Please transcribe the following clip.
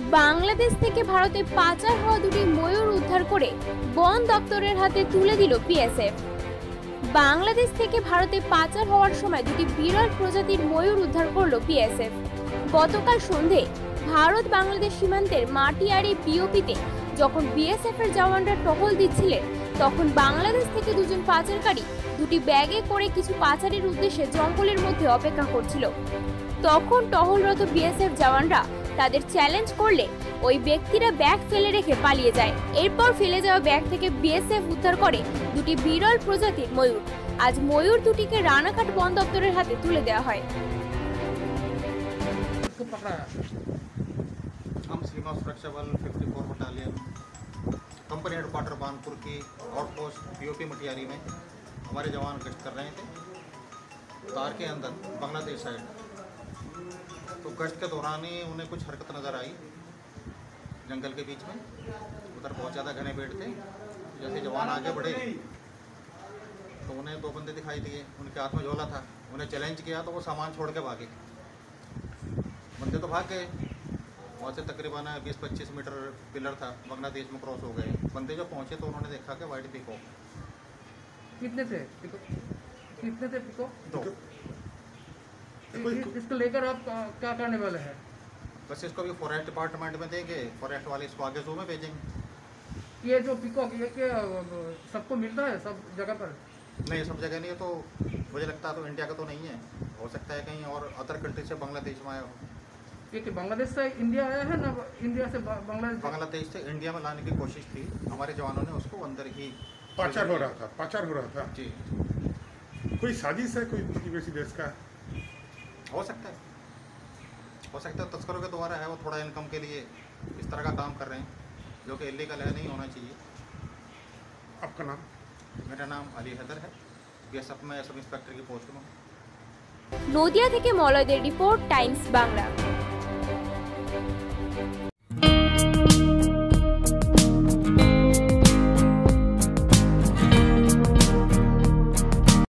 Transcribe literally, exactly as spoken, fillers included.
বাংলাদেশ থেকে ভারতে পাচার হওয়া দুটি ময়ূর উদ্ধার করে বন দপ্তরের হাতে তুলে দিল বিএসএফ। বাংলাদেশ থেকে ভারতে পাচার হওয়ার সময় দুটি বিরল প্রজাতির ময়ূর উদ্ধার করল বিএসএফ। গতকাল সন্ধে ভারত বাংলাদেশ সীমান্তের মাটিয়ারি বিওপিতে যখন বিএসএফ এর জওয়ানরা টহল দিচ্ছিলেন, তখন বাংলাদেশ থেকে দুজন পাচারকারী দুটি ব্যাগে করে কিছু পাচারের উদ্দেশ্যে জঙ্গলের মধ্যে অপেক্ষা করছিল। তখন টহলরত বিএসএফ জওয়ানরা তাদের চ্যালেঞ্জ করলে ওই ব্যক্তিরা ব্যাগ ফেলে রেখে পালিয়ে যায়। এরপর ফেলে যাওয়া ব্যাগ থেকে বিএসএফ উদ্ধার করে দুটি বিরল প্রজাতির ময়ূর। আজ ময়ূর দুটিকে রানাঘাট বন দপ্তরের হাতে তুলে দেওয়া হয়। हम सीमा सुरक्षा बल चौवन बटालियन कंपनी हेडक्वार्टर बानपुर की आउटपोस्ट पीओपी मटियारी में हमारे जवान गश्त कर रहे थे तार के अंदर बांग्लादेश साइड। तो गश्त के दौरान ही उन्हें कुछ हरकत नज़र आई जंगल के बीच में। उधर बहुत ज़्यादा घने पेड़ थे। जैसे जवान आगे बढ़े तो उन्हें दो बंदे दिखाई दिए, उनके हाथ में झोला था। उन्हें चैलेंज किया तो वो सामान छोड़ के भागे। बंदे तो भाग गए। वहाँ से तकरीबन बीस पच्चीस मीटर पिलर था, बांग्लादेश में क्रॉस हो गए। बंदे जो पहुँचे तो उन्होंने देखा कि वाइट पिको। कितने थे पिको? कितने थे पिको? दो। इसको लेकर आप क्या करने वाले हैं? बस इसको भी फॉरेस्ट डिपार्टमेंट में देंगे, फॉरेस्ट वाले इसको आगे जू में भेजेंगे। ये जो पिको ये कि सबको मिलता है सब जगह पर? नहीं, सब जगह नहीं है। तो मुझे लगता है तो इंडिया का तो नहीं है, हो सकता है कहीं और अदर कंट्री से बांग्लादेश में आया हो। ये कि बांग्लादेश से इंडिया आया है ना इंडिया से बांग्लादेश? बांग्लादेश से इंडिया में लाने की कोशिश थी हमारे जवानों ने, उसको अंदर ही पाचार हो रहा था पाचार हो रहा था जी। कोई साजिश है, कोई प्रतिवेशी देश का? हो सकता है हो सकता है तस्करों के द्वारा है। वो थोड़ा इनकम के लिए इस तरह का काम कर रहे हैं जो कि इलीगल है, नहीं होना चाहिए। आपका नाम? मेरा नाम अली हैदर है, बीएसएफ में सब इंस्पेक्टर की पोस्ट में। নদিয়া থেকে মলয়দের রিপোর্ট, টাইমস বাংলা।